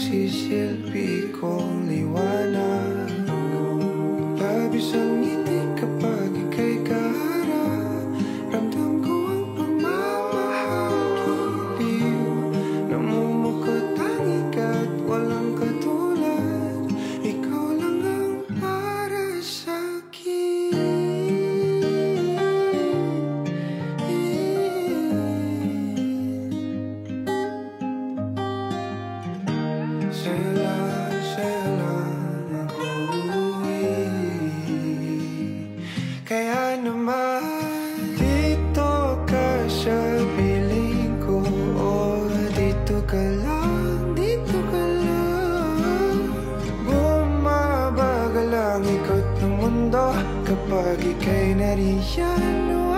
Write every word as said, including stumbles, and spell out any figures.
nagsisilbi kong liwanag. Labis ang ngiti kapag ika'y kaharap. Ramdam ko ang pagmamahal, giliw. Namumukot ang ikat, walang katulad. Ikaw lang ang para sa'kin. Sa'yo lang, sa'yo lang ako'y kaya naman dito ka sa piling ko. O dito ka lang, dito ka lang. Bumabagal ang ikot ng mundo kapag ika'y nariyan.